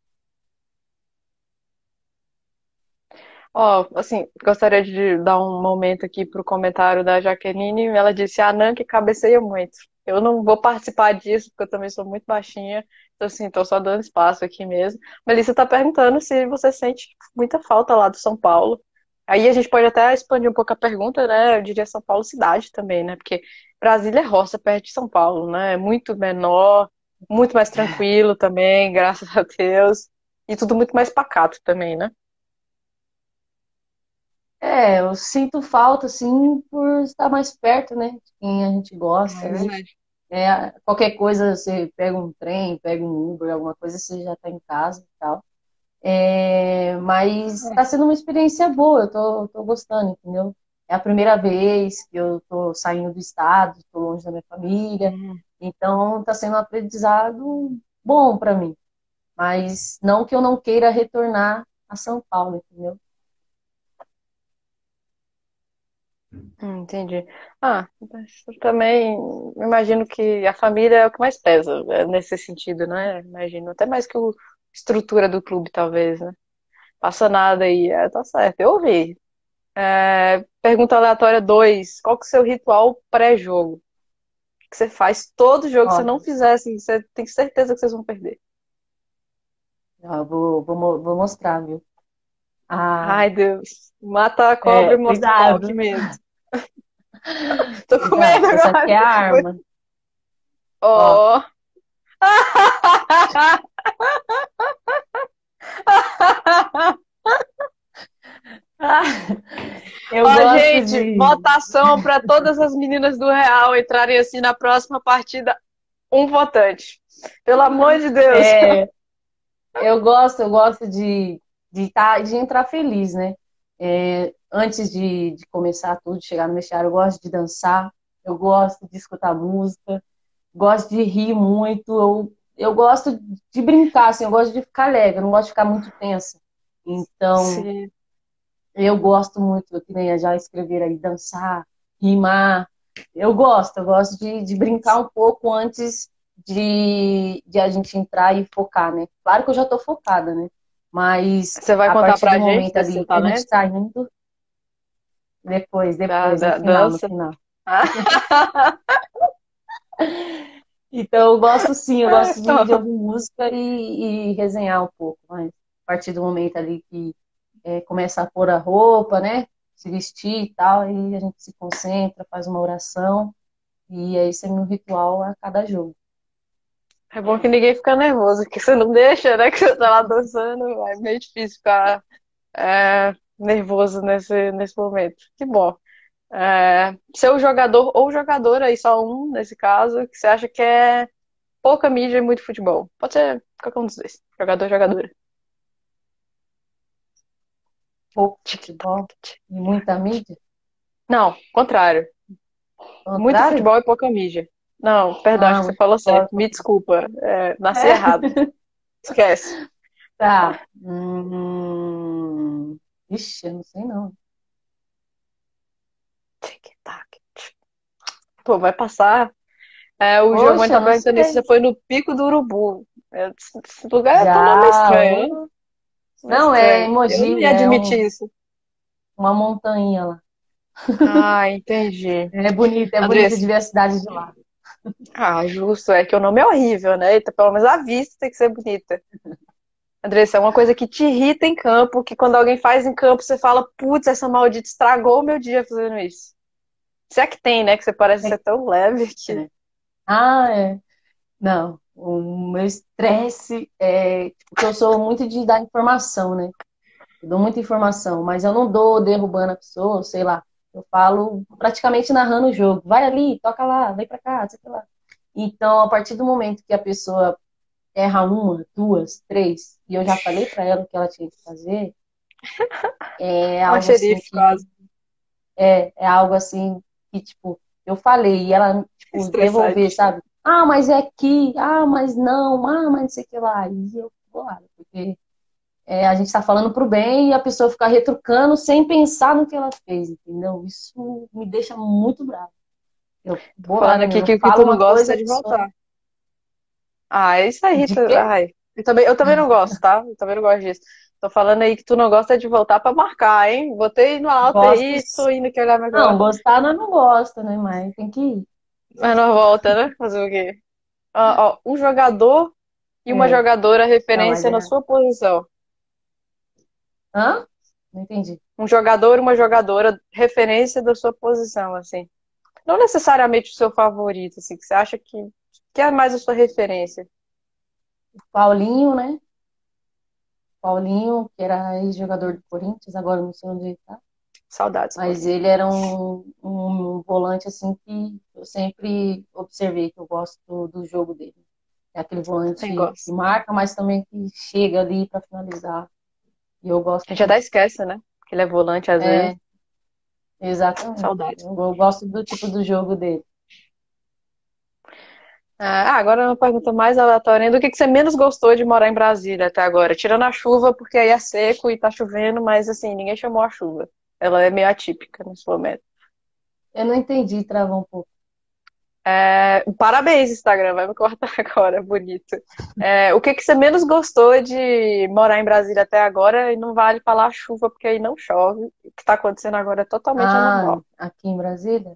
Ó, assim, gostaria de dar um momento aqui pro comentário da Jaqueline. Ela disse, a Nan que cabeceia muito. Eu não vou participar disso, porque eu também sou muito baixinha. Então, assim, tô só dando espaço aqui mesmo. Melissa tá perguntando se você sente muita falta lá do São Paulo. Aí a gente pode até expandir um pouco a pergunta, né? Eu diria São Paulo cidade também, né? Porque Brasília é roça perto de São Paulo, né? É muito menor, muito mais tranquilo também, graças a Deus. E tudo muito mais pacato também, né? Eu sinto falta, assim, por estar mais perto, né, de quem a gente gosta É ali. verdade. Qualquer coisa, você pega um trem, pega um Uber, alguma coisa, você já tá em casa e tal. Mas está sendo uma experiência boa, eu tô gostando, entendeu? É a primeira vez que eu tô saindo do estado, tô longe da minha família, Hum. então está sendo um aprendizado bom para mim. Mas não que eu não queira retornar a São Paulo, entendeu? Entendi. Mas eu também imagino que a família é o que mais pesa, nesse sentido, né? Imagino, até mais que a estrutura do clube, talvez, né? Passa nada aí, tá certo. Eu ouvi. Pergunta aleatória 2. Qual que é o seu ritual pré-jogo? O que você faz todo jogo? Se você não Olha, fizer, assim, você tem certeza que vocês vão perder. vou mostrar, viu? Ah, Ai, Deus. Mata a cobra e mostra o pau, que cuidado, medo. Tô com cuidado, medo essa aqui agora. é a arma. Ó, Ó. ah, eu Ó, gosto gente, de. votação para todas as meninas do Real entrarem assim na próxima partida. Um votante. Pelo amor de Deus. é, eu gosto de entrar feliz, né? Antes de começar tudo, chegar no vestiário, eu gosto de dançar. Eu gosto de escutar música, gosto de rir muito, eu gosto de brincar, assim, eu gosto de ficar alegre, eu não gosto de ficar muito tensa. Então, Sim. eu gosto muito, que nem já escrever aí, dançar, rimar. Eu gosto de brincar um pouco antes de a gente entrar e focar, né? Claro que eu já tô focada, né? Mas Você vai a contar partir do pra gente momento desse seu ali que a gente talento tá indo, da, no da final, no dança? final. Ah, Então, eu gosto sim, eu gosto de então, ouvir música e resenhar um pouco, mas a partir do momento ali que começa a pôr a roupa, né? Se vestir e tal, aí a gente se concentra, faz uma oração, e é isso é meu ritual a cada jogo. é bom que ninguém fica nervoso, que você não deixa, né? Que você tá lá dançando, é meio difícil ficar nervoso nesse momento. Que bom. Ser o jogador ou jogadora, aí só um, nesse caso, que você acha que é pouca mídia e muito futebol. Pode ser qualquer um dos dois. Jogador, jogadora. Pouco Tic-tac, futebol tic. e muita mídia. Não, contrário. Ao Muito contrário? futebol e pouca mídia. Não, perdão, acho Ah, que você muito falou futebol. certo. Me desculpa. Nasci É. errado. Esquece. Tá. Ixi, eu não sei não. Tic-tac, tic. Pô, vai passar. O Giovanni Poxa, eu tá não perguntando se sei. você foi no Pico do Urubu. Esse lugar é um nome Já. estranho, né? Nome Não, é estranho. Eu não Emoji, ia admitir isso. uma montanha lá. Ah, entendi. É bonito de Andressa, ver a cidade de lá. justo, é que o nome é horrível, né? Então, pelo menos a vista tem que ser bonita. Andressa, é uma coisa que te irrita em campo, que quando alguém faz em campo, você fala, putz, essa maldita estragou o meu dia fazendo isso. Se é que tem, né? Que você parece É, ser tão leve que. é. Ah, é. Não, o meu estresse é tipo, que eu sou muito de dar informação, né? Eu dou muita informação, mas eu não dou derrubando a pessoa, sei lá. Eu falo praticamente narrando o jogo. Vai ali, toca lá, vem pra cá, sei lá. Então, a partir do momento que a pessoa erra uma, duas, três, e eu já falei pra ela o que ela tinha que fazer, é Uma algo assim xerife, que quase. é algo assim que, tipo, eu falei e ela, tipo, devolver, Estressante. sabe? Ah, mas é aqui, ah, mas não, ah, mas não sei o que lá. E eu fico bolada, porque a gente tá falando pro bem e a pessoa ficar retrucando sem pensar no que ela fez, entendeu? Isso me deixa muito brava. Eu fico Tô falando bolada aqui mesmo. Eu que o que falo tu não uma gosta coisa, é a de pessoa. voltar. Ah, isso aí, De quê? ai. Eu também não gosto, tá? Eu também não gosto disso. Tô falando aí que tu não gosta de voltar pra marcar, hein? Botei no alto Gosto. aí, tô indo que olhar Não, agora. gostar nós não gosta, né? Mas tem que ir. Mas não volta, né? Fazer o quê? Ó, um jogador e uma É. jogadora Não, mas referência na é. sua posição. Hã? Não entendi. Um jogador e uma jogadora referência da sua posição, assim. Não necessariamente o seu favorito, assim, que você acha que é mais a sua referência. Paulinho, né? Paulinho, que era ex-jogador do Corinthians, agora não sei onde ele tá. Saudades, Mas Paulinho. ele era um volante assim que eu sempre observei, que eu gosto do jogo dele. É aquele Nem volante que gosto. marca, mas também que chega ali para finalizar. E eu A gosto gente até muito. esquece, né? Que ele é volante às vezes. É, exatamente. Saudades. Eu gosto do tipo do jogo dele. Agora uma pergunta mais aleatória ainda. O que que você menos gostou de morar em Brasília até agora? Tirando a chuva, porque aí é seco e tá chovendo, mas assim, ninguém chamou a chuva. Ela é meio atípica nesse momento. Eu não entendi, travou um pouco. Parabéns, Instagram, vai me cortar agora, bonito. O que que você menos gostou de morar em Brasília até agora? E não vale falar chuva, porque aí não chove. O que tá acontecendo agora é totalmente Ah, anormal. aqui em Brasília?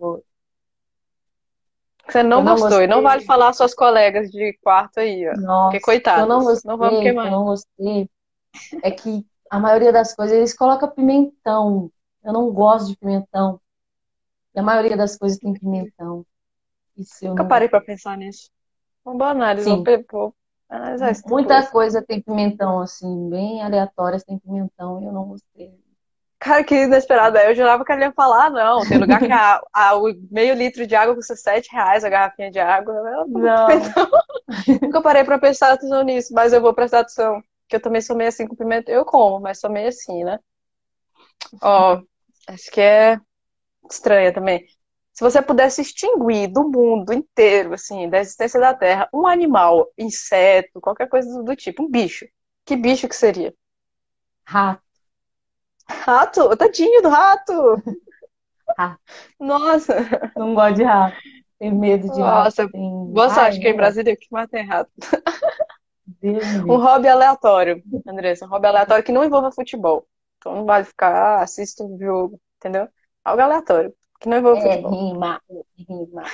Que você Eu não não gostou. E não vale gostei. falar suas colegas de quarto aí, ó. Porque Nossa, coitadas, não vamos que eu queimar. não gostei. É que a maioria das coisas eles colocam pimentão. Eu não gosto de pimentão. E a maioria das coisas tem pimentão. Isso eu Nunca não parei pra gostei. pensar nisso. Uma boa análise, Sim, vou analisar isso muita depois. coisa tem pimentão, assim, bem aleatórias tem pimentão e eu não gostei. Cara, que inesperado. Eu jurava que ele ia falar, não. Tem lugar que o meio litro de água custa R$ 7 a garrafinha de água. Não. Nunca parei pra prestar atenção nisso, mas eu vou prestar atenção. Que eu também sou meio assim com pimenta. Eu como, mas sou meio assim, né? Ó, acho que é estranha também. Se você pudesse extinguir do mundo inteiro, assim, da existência da Terra, um animal, inseto, qualquer coisa do tipo, um bicho, que bicho que seria? Rato, Rato? Tadinho do rato! rato. Nossa! Não gosto de rato. Tenho medo de rato. Nossa, Tem... boa Ai, sorte que não em gosto. Brasília que mais tem rato. Deus me Um livre. hobby aleatório, Andressa, um hobby aleatório que não envolva futebol. Então não vale ficar, assista o jogo, entendeu? Algo aleatório, que não envolva É, futebol. rima, rima.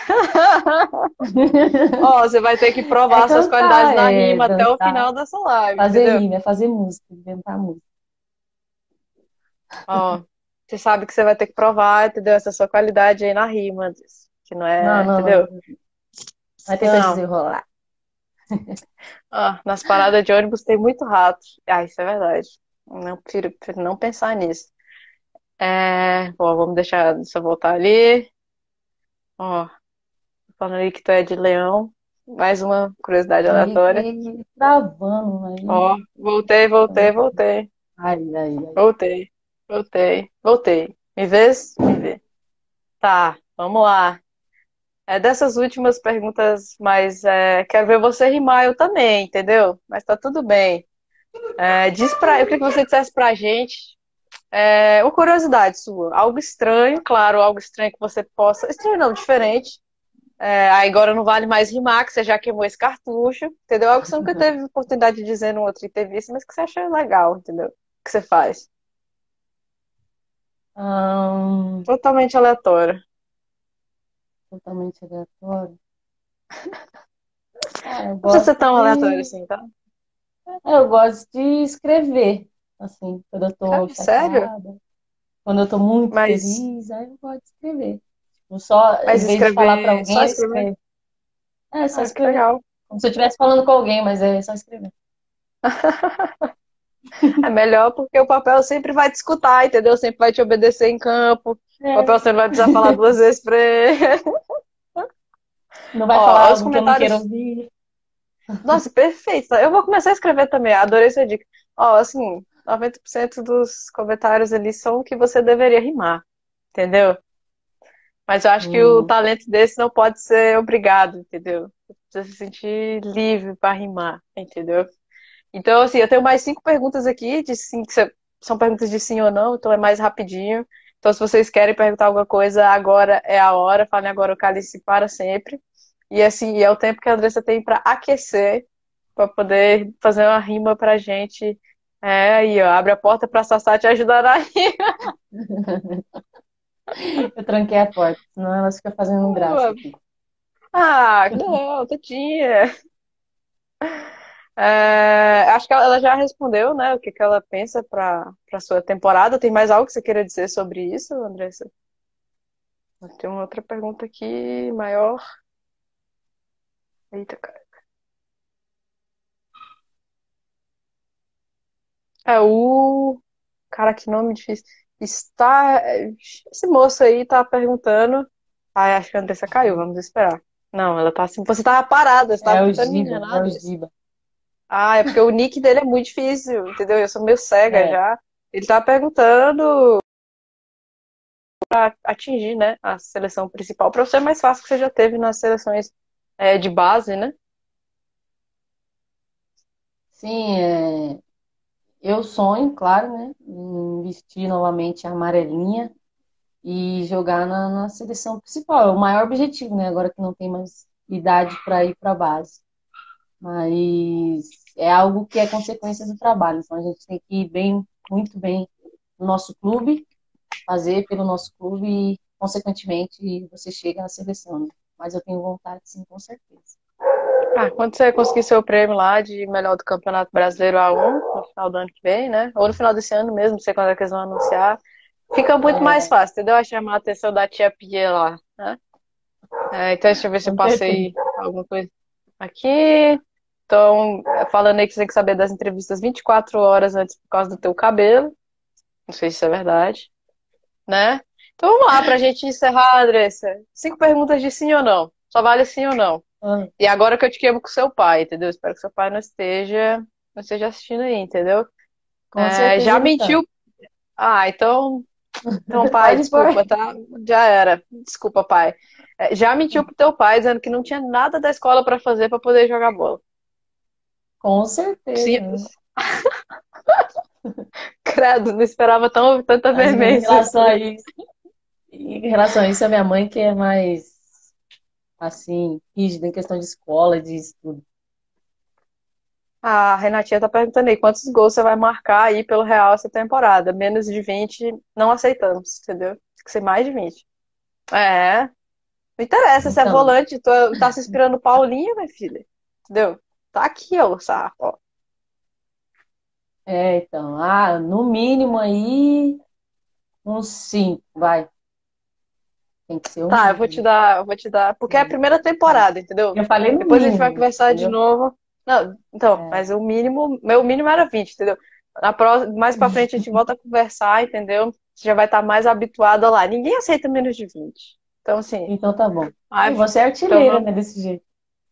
Ó, você vai ter que É provar suas qualidades cantar, na é rima até o dançar, final dessa live, fazer entendeu? rima, é fazer música, inventar música. Ó, você sabe que você vai ter que provar, entendeu? Essa sua qualidade aí na rima, Andressa, que não Não, é, não, não. entendeu? Vai tentar Não. desenrolar. Ah, nas paradas de ônibus tem muito rato. Ah, isso é verdade. Não, prefiro não pensar nisso. Bom, vamos deixa eu voltar ali. Ó, falando aí que tu é de leão. Mais uma curiosidade aleatória. Fiquei travando aí. Ó, voltei. Ai, ai, ai. Voltei, voltei. Me vês? Me vê. Tá, vamos lá. É dessas últimas perguntas, mas quero ver você rimar eu também, entendeu? Mas tá tudo bem. Eu queria que você dissesse pra gente uma curiosidade sua. Algo estranho, claro, algo estranho que você possa. Estranho não, diferente. Aí agora não vale mais rimar, que você já queimou esse cartucho, entendeu? Algo que você nunca teve oportunidade de dizer numa outra entrevista, mas que você acha legal, entendeu? Que você faz. Ahn, Totalmente aleatório. totalmente aleatório. Ah, Não precisa ser tão aleatório assim, tá? eu gosto de escrever, assim, quando eu tô Cara, sério? chateada, quando eu tô muito Mas, feliz, aí eu gosto de escrever. Tipo, só, mas em vez de falar pra escrever, alguém, só eu escrever? escrevo. É só Ah, que escrever. legal. Como se eu estivesse falando com alguém, mas é só escrever. É melhor porque o papel sempre vai te escutar, entendeu? Sempre vai te obedecer em campo. O É, papel você não vai precisar falar duas vezes pra ele. não vai falar Ó, os algo que eu não quero comentários. ouvir. Nossa, perfeito. Eu vou começar a escrever também. Adorei sua dica. Ó, assim, 90% dos comentários ali são o que você deveria rimar, entendeu? Mas eu acho que o Hum, talento desse não pode ser obrigado, entendeu? Você precisa se sentir livre para rimar, entendeu? Então, assim, eu tenho mais 5 perguntas aqui, de sim, são perguntas de sim ou não, então é mais rapidinho. Então, se vocês querem perguntar alguma coisa, agora é a hora, falem agora o cálice para sempre. E assim, é o tempo que a Andressa tem para aquecer, para poder fazer uma rima pra gente. Aí, ó, abre a porta pra Sassá te ajudar a eu tranquei a porta, senão elas ficam fazendo graça rima. aqui. Ah, não, tadinha. Acho que ela já respondeu, né, o que que ela pensa para sua temporada. Tem mais algo que você queira dizer sobre isso, Andressa? Tem uma outra pergunta aqui, maior. Eita, cara. O... Cara, que nome difícil. Está... Esse moço aí tá perguntando... Ai, acho que a Andressa caiu, vamos esperar. Não, ela tá assim... Você tava parada, você tava tentando me É enganar, o Andressa. Giba. Ah, é porque o nick dele é muito difícil, entendeu? Eu sou meio cega É, já. Ele tá perguntando para atingir, né, a seleção principal, para você é mais fácil que você já teve nas seleções de base, né? sim, eu sonho, claro, né, em vestir novamente a amarelinha e jogar na seleção principal. É o maior objetivo, né, agora que não tem mais idade para ir para a base. Mas é algo que é consequência do trabalho. Então a gente tem que ir bem, muito bem no nosso clube, fazer pelo nosso clube e, consequentemente, você chega na seleção, né? Mas eu tenho vontade, sim, com certeza. Ah, quando você conseguir seu prêmio lá de melhor do Campeonato Brasileiro A1, no final do ano que vem, né? Ou no final desse ano mesmo, não sei quando é que eles vão anunciar, fica muito mais É, fácil, entendeu? A chamar a atenção da tia Pia lá, né? Então, deixa eu ver se eu com certeza. passei alguma coisa aqui. Então, falando aí que você tem que saber das entrevistas 24 horas antes por causa do teu cabelo. Não sei se isso é verdade. Né? Então vamos lá, pra gente encerrar, Andressa. 5 perguntas de sim ou não. Só vale sim ou não. Ah, E agora que eu te queimo com seu pai, entendeu? Espero que seu pai não esteja assistindo aí, entendeu? com certeza Já ele tá. mentiu. Ah, então Então, pai, Pode pôr. desculpa, tá? Já era. Desculpa, pai. Já mentiu pro teu pai dizendo que não tinha nada da escola pra fazer pra poder jogar bola. Com certeza, né? Simples. Credo, não esperava tanta Mas em veemência relação assim. a isso, em relação a isso, a minha mãe que é mais, assim, rígida em questão de escola, de estudo. A Renatinha tá perguntando aí quantos gols você vai marcar aí pelo Real essa temporada. Menos de 20 não aceitamos, entendeu? Tem que ser mais de 20. É, não interessa se é Então, volante, tá se inspirando no Paulinho, minha filha. Entendeu? Tá aqui, ó, o saco, ó. no mínimo aí, uns 5, vai. Tem que ser o Tá, mínimo. eu vou te dar, porque é a primeira Tá. temporada, entendeu? Eu falei no Depois a gente vai mínimo, conversar de entendeu? novo. Não, então, É. mas o mínimo, meu mínimo era 20, entendeu? Mais pra frente a gente volta a conversar, entendeu? Você já vai estar mais habituada lá. Ninguém aceita menos de 20. Então, assim, Então tá bom. ai, E você é então, artilheira, né, desse jeito.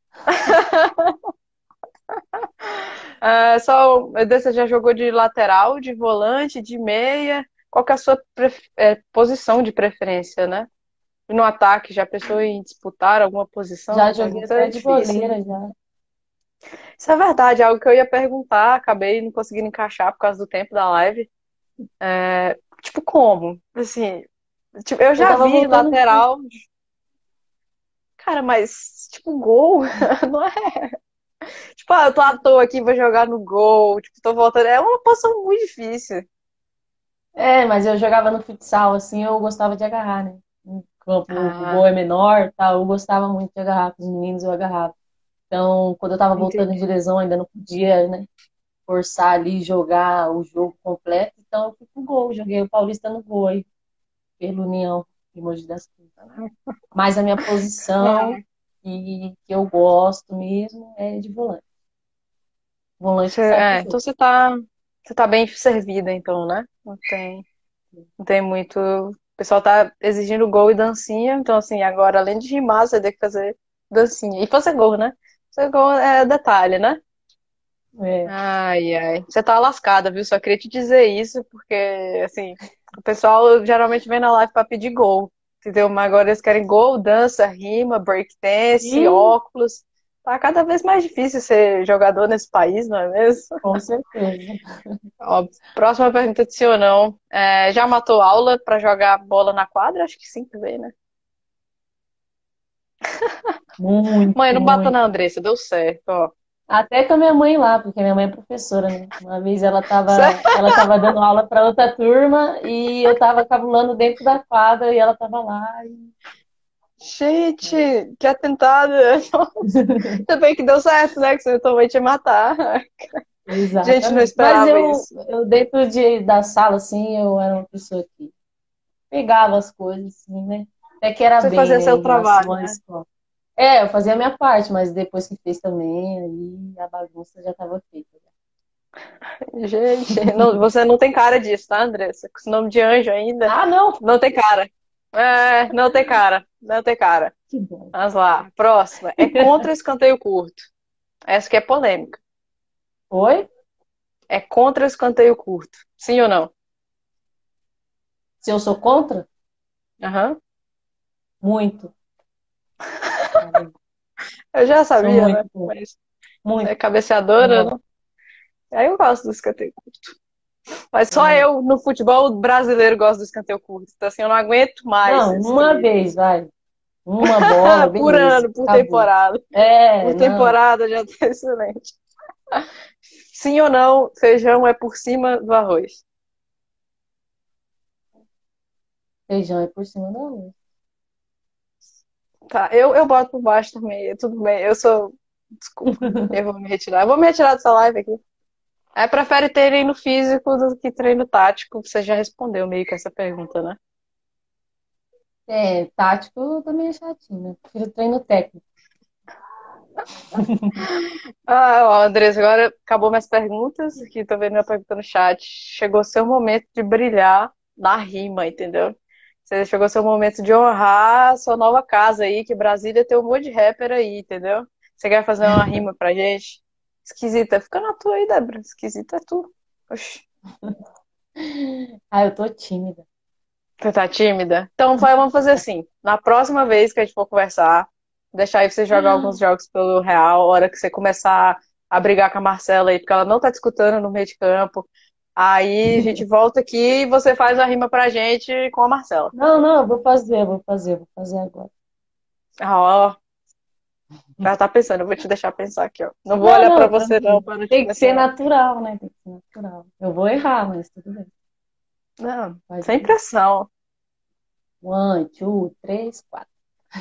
você já jogou de lateral, de volante, de meia? Qual que é a sua posição de preferência, né? E no ataque, já pensou em disputar alguma posição? Já Essa joguei pergunta é até de difícil, hein? goleira, já. Isso é verdade, é algo que eu ia perguntar, acabei não conseguindo encaixar por causa do tempo da live. Tipo, como? Assim, tipo, eu Eu já tava vi voltando. lateral, cara, mas, tipo, gol, não é? Tipo, eu tô à toa aqui, vou jogar no gol, tipo, tô voltando. É uma posição muito difícil. É, mas eu jogava no futsal, assim, eu gostava de agarrar, né? No campo, o gol Ah, é menor, tal, eu gostava muito de agarrar, com os meninos eu agarrava. Então, quando eu tava voltando de entendi. lesão, ainda não podia, né, forçar ali, jogar o jogo completo, então eu fui pro gol, joguei o Paulista no gol aí, pelo União de Mogi das Cruzes. Mas a minha posição, Ah, que eu gosto mesmo, é de volante. Volante que sabe o então jogo. você tá bem servida, então, né? Não tem muito. O pessoal tá exigindo gol e dancinha, então, assim, agora, além de rimar, você tem que fazer dancinha. E fazer gol, né? Fazer gol é detalhe, né? É. Ai, ai. Você tá lascada, viu? Só queria te dizer isso, porque, assim, o pessoal geralmente vem na live pra pedir gol, entendeu? Mas agora eles querem gol, dança, rima, breakdance, E, óculos. Tá cada vez mais difícil ser jogador nesse país, não é mesmo? com certeza, Ó, próxima pergunta de sim ou não. Já matou aula pra jogar bola na quadra? Acho que sim também, né? muito, Mãe, não bata na muito. Andressa, deu certo, ó. Até com a minha mãe lá, porque minha mãe é professora, né? Uma vez Sério? ela tava dando aula para outra turma e eu tava cabulando dentro da quadra e ela tava lá. Gente, que atentada! Ainda bem que deu certo, né? Que você também te matar. Gente, não Exatamente. Mas esperava isso. eu dentro da sala, assim, eu era uma pessoa que pegava as coisas, assim, né? Até que era Você bem, fazia né, seu em relação trabalho, à né? escola. É, eu fazia a minha parte, mas depois que fez também, aí a bagunça já estava feita. Gente, você não tem cara disso, tá, Andressa? Com esse nome de anjo ainda. Ah, não! Não tem cara. Não tem cara. Não tem cara. Que bom. Vamos lá. Próxima. É contra o escanteio curto. Essa que é polêmica. Oi? É contra o escanteio curto. Sim ou não? Se eu sou contra? Aham. Muito. Eu já Sou sabia, né? muito contra. Mas você Muito. é cabeceadora, Não. né? Aí eu gosto do escanteio curto. Mas só É. eu, no futebol brasileiro, gosto do escanteio curto. Então, assim, eu não aguento mais Não, uma esse. vez, vai. Uma bola, Por beleza. ano, por Acabou. temporada. É, Por não. temporada já tá excelente. Sim ou não, feijão é por cima do arroz? Feijão é por cima da outra. Tá, eu boto por baixo também. Tudo bem, eu sou. Desculpa, eu vou me retirar. Eu vou me retirar dessa live aqui. Prefere treino físico do que treino tático? Você já respondeu meio que essa pergunta, né? É, tático também é chatinho, né? Prefiro treino técnico. Ó, Andressa, agora acabou minhas perguntas. Aqui tô vendo minha pergunta no chat. Chegou o seu momento de brilhar na rima, entendeu? Chegou o seu momento de honrar a sua nova casa aí, que Brasília tem um monte de rapper aí, entendeu? Você quer fazer uma rima pra gente? Esquisita. Fica na tua aí, Débora. Esquisita é tu. Oxi. Ah, eu tô tímida. Você tá tímida? Então vamos fazer assim. Na próxima vez que a gente for conversar, deixar aí você jogar alguns jogos pelo Real, a hora que você começar a brigar com a Marcela aí, porque ela não tá te escutando no meio de campo. Aí a gente volta aqui e você faz a rima pra gente com a Marcela. Não, não, eu vou fazer agora. Ah, ó, ela tá pensando, eu vou te deixar pensar aqui, ó. Não vou Não, olhar pra não, você não, tranquilo. para não te Tem que ser pressionar. natural, né? Tem que ser natural. Eu vou errar, mas tudo bem. Não, Pode sem ir. pressão. One, two, três, quatro.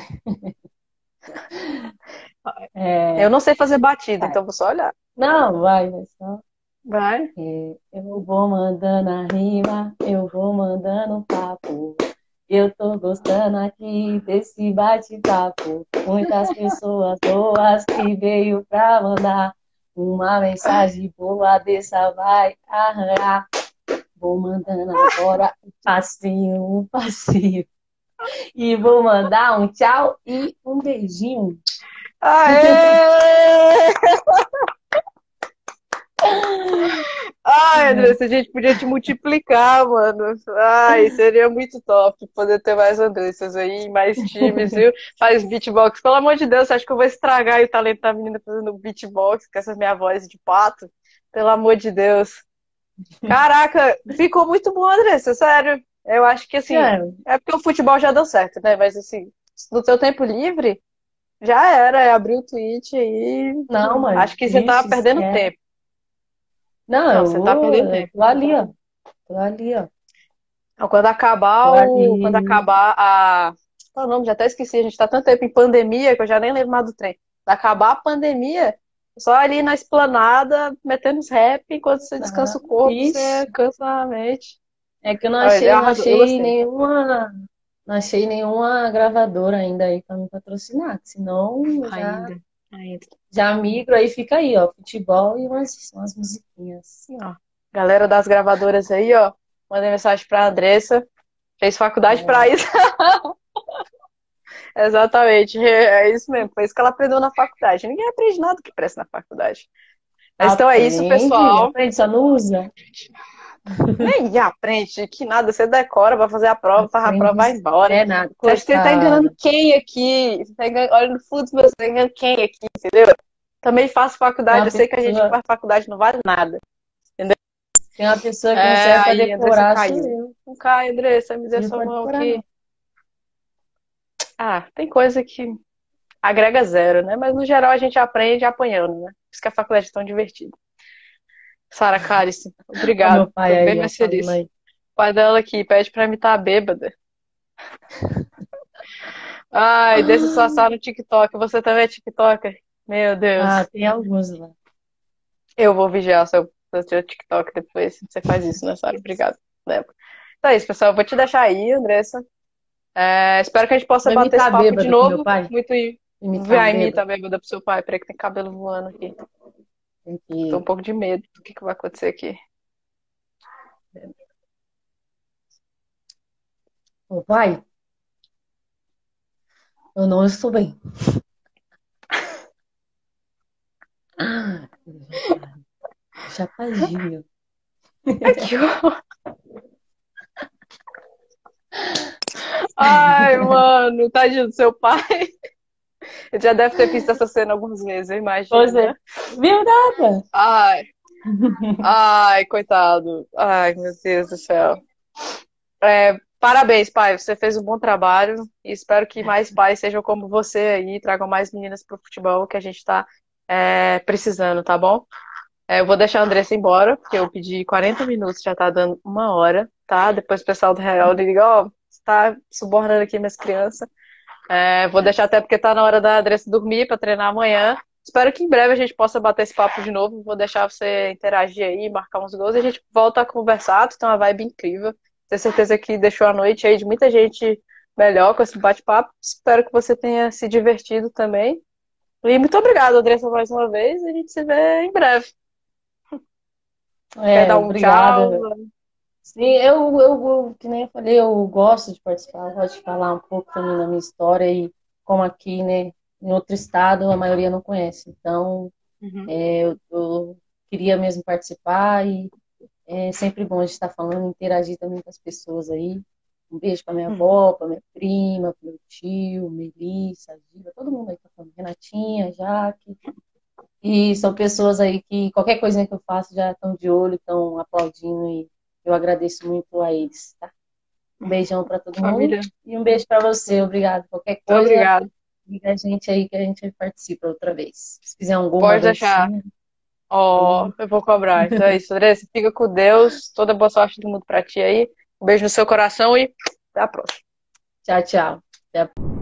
Eu É, não sei fazer batida, vai. então vou só olhar. Não, vai só. Vai. Eu vou mandando a rima, eu vou mandando um papo. Eu tô gostando aqui desse bate-papo. Muitas pessoas boas que veio pra mandar uma mensagem boa dessa vai arranhar. Vou mandando agora um passinho. E vou mandar um tchau e um beijinho. Aê! Ai, Andressa, a gente podia te multiplicar, mano. Ai, seria muito top poder ter mais Andressas aí, mais times, viu? Faz beatbox. Pelo amor de Deus, você acha que eu vou estragar aí o talento da menina fazendo beatbox com essa minha voz de pato? Pelo amor de Deus. Caraca, ficou muito bom, Andressa, sério. Eu acho que assim, É, é porque o futebol já deu certo, né? Mas assim, no seu tempo livre, já era, é abrir o Twitch aí. não, mas Acho que você tá vixe, perdendo esquece. tempo. Não, Não, você tá perdendo eu tempo. tô ali, ó. Tô ali, ó. Então, quando acabar Tô quando ali. acabar a. Qual é o nome? Já até esqueci, a gente tá tanto tempo em pandemia que eu já nem lembro mais do trem. Quando acabar a pandemia, só ali na esplanada, metendo os rap, enquanto você descansa Ah, o corpo, você ixi. cansa a mente. É que eu não Olha, achei, não arrasou, eu achei gostei. nenhuma, não achei nenhuma gravadora ainda aí pra me patrocinar. Senão eu já, Ainda, ainda. já migro aí, fica aí, ó. Futebol e umas musiquinhas. Ó, galera das gravadoras aí, ó, mandei mensagem pra Andressa. Fez faculdade pra É, isso. Exatamente, é isso mesmo. Foi isso que ela aprendeu na faculdade. Ninguém aprende nada que presta na faculdade. Mas então é isso, aprende, pessoal. aprende, só não usa. Nem aprende, que nada, você decora, vai fazer a prova, faz a prova, Aprende, vai embora. é nada, Você acha que você tá enganando coitada. quem aqui? Você tá enganando, olha no fundo do meu, você tá enganando quem aqui, entendeu? Também faço Tem faculdade, uma eu sei que a gente que pessoa, faz faculdade não vale nada. Entendeu? tem uma pessoa que não É, serve pra aí, Andressa decorar, sou caiu. eu. Não cai, Andressa, me dê Sirvo sua pra mão decorar, aqui. não. Ah, tem coisa que agrega zero, né? Mas no geral a gente aprende apanhando, né? Por isso que a faculdade é tão divertida. Sara Cálice, Olha obrigado. meu pai Tô bem aí, ó, mais falando feliz. aí. O pai dela aqui pede pra me estar bêbada. Ai, deixa sua sala no TikTok. Você também é TikToker? Meu Ah, Deus. tem alguns lá. Eu vou vigiar seu TikTok depois. Você faz isso, né, Sara? Obrigado. Lembra. Então é isso, pessoal. Eu vou te deixar aí, Andressa. É, espero que a gente possa Vou bater esse imitar papo de bêbado com meu novo. pai. Muito. Imitar um Vai, imita bêbado. a bêbada pro seu pai. Peraí que tem cabelo voando aqui. Tem Tô um que. pouco de medo do que vai acontecer aqui. Ô, pai, eu não estou bem. Ah, chapadinho. Ai, que horror. Ai, mano, tadinho do seu pai. Ele já deve ter visto essa cena algumas vezes, eu imagino, Você né? viu nada? Ai, ai, coitado. Ai, meu Deus do céu. É, parabéns, pai. Você fez um bom trabalho e espero que mais pais sejam como você aí, tragam mais meninas pro futebol que a gente tá precisando, tá bom? Eu vou deixar a Andressa embora, porque eu pedi 40 minutos, já tá dando 1 hora, tá? Depois o pessoal do Real liga, ó, você tá subornando aqui minhas crianças. Vou deixar até porque tá na hora da Andressa dormir para treinar amanhã. Espero que em breve a gente possa bater esse papo de novo. Vou deixar você interagir aí, marcar uns gols e a gente volta a conversar. Tu tem uma vibe incrível. Tenho certeza que deixou a noite aí de muita gente melhor com esse bate-papo. Espero que você tenha se divertido também. E muito obrigada, Andressa, mais uma vez. A gente se vê em breve. Quer dar um tchau? Obrigada. Sim, que nem eu falei, eu gosto de participar, eu gosto de falar um pouco também da minha história e como aqui, né, em outro estado, a maioria não conhece. Então, Uhum. eu queria mesmo participar e é sempre bom a gente estar falando, interagir também com as pessoas aí. Um beijo para minha avó, para minha prima, para meu tio, Melissa, Diva, todo mundo aí tá falando. Renatinha, Jaque. E são pessoas aí que qualquer coisinha que eu faço já estão de olho, estão aplaudindo e eu agradeço muito a eles, tá? Um beijão para todo mundo Família, e um beijo para você. Obrigado. Qualquer muito coisa, obrigada. liga a gente aí que a gente participa outra vez. Se fizer um gol, uma Pode deixar. dancinha, tamo Ó, junto. eu vou cobrar. Então é isso, Andressa. Fica com Deus. Toda boa sorte do mundo pra ti aí. Um beijo no seu coração e até a próxima. Tchau, tchau. Até a